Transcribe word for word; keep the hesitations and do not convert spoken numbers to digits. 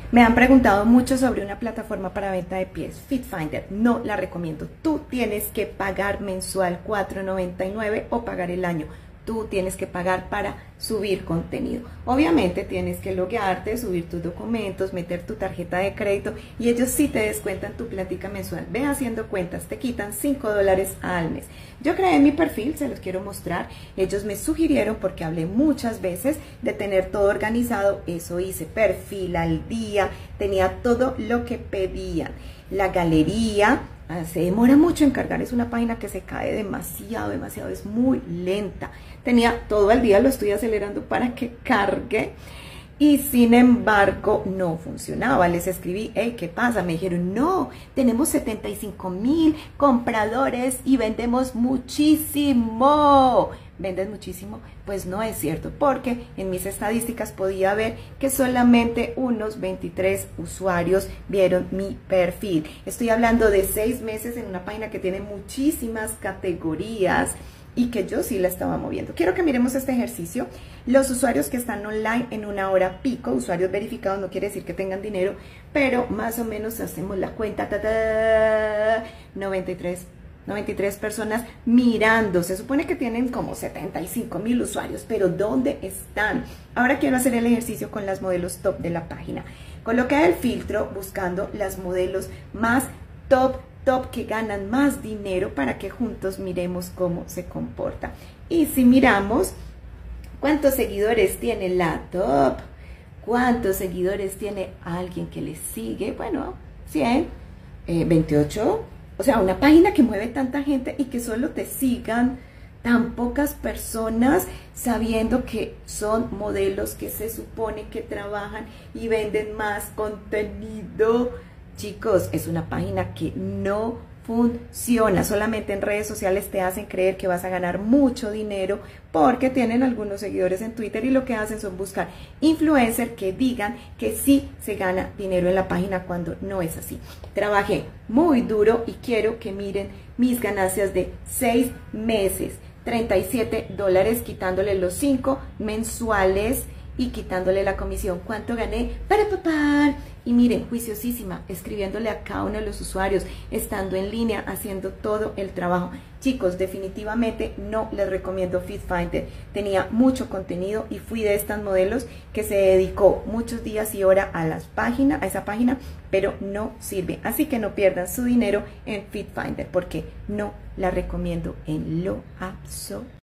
Me han preguntado mucho sobre una plataforma para venta de pies, FitFinder. No la recomiendo. Tú tienes que pagar mensual cuatro noventa y nueve o pagar el año. Tú tienes que pagar para subir contenido. Obviamente tienes que loguearte, subir tus documentos, meter tu tarjeta de crédito y ellos sí te descuentan tu plática mensual. Ve haciendo cuentas, te quitan cinco dólares al mes. Yo creé mi perfil, se los quiero mostrar. Ellos me sugirieron, porque hablé muchas veces de tener todo organizado. Eso hice, perfil al día, tenía todo lo que pedían. La galería, se demora mucho en cargar, es una página que se cae demasiado, demasiado, es muy lenta. Tenía todo el día, lo estoy acelerando para que cargue y sin embargo no funcionaba. Les escribí, hey, ¿qué pasa? Me dijeron, no, tenemos setenta y cinco mil compradores y vendemos muchísimo. ¿Vendes muchísimo? Pues no es cierto, porque en mis estadísticas podía ver que solamente unos veintitrés usuarios vieron mi perfil. Estoy hablando de seis meses en una página que tiene muchísimas categorías y que yo sí la estaba moviendo. Quiero que miremos este ejercicio. Los usuarios que están online en una hora pico, usuarios verificados, no quiere decir que tengan dinero, pero más o menos hacemos la cuenta, ta, ta, noventa y tres personas mirando. Se supone que tienen como setenta y cinco mil usuarios, pero ¿dónde están? Ahora quiero hacer el ejercicio con las modelos top de la página. Coloqué el filtro buscando las modelos más top, top que ganan más dinero para que juntos miremos cómo se comporta. Y si miramos cuántos seguidores tiene la top, cuántos seguidores tiene alguien que le sigue, bueno, cien, eh, veintiocho. O sea, una página que mueve tanta gente y que solo te sigan tan pocas personas, sabiendo que son modelos que se supone que trabajan y venden más contenido. Chicos, es una página que no funciona. Solamente en redes sociales te hacen creer que vas a ganar mucho dinero porque tienen algunos seguidores en Twitter y lo que hacen son buscar influencers que digan que sí se gana dinero en la página cuando no es así. Trabajé muy duro y quiero que miren mis ganancias de seis meses. treinta y siete dólares quitándole los cinco mensuales y quitándole la comisión. ¿Cuánto gané? Para papá. Y miren, juiciosísima, escribiéndole a cada uno de los usuarios, estando en línea, haciendo todo el trabajo. Chicos, definitivamente no les recomiendo FitFinder. Tenía mucho contenido y fui de estas modelos que se dedicó muchos días y horas a las páginas, a esa página, pero no sirve. Así que no pierdan su dinero en FitFinder porque no la recomiendo en lo absoluto.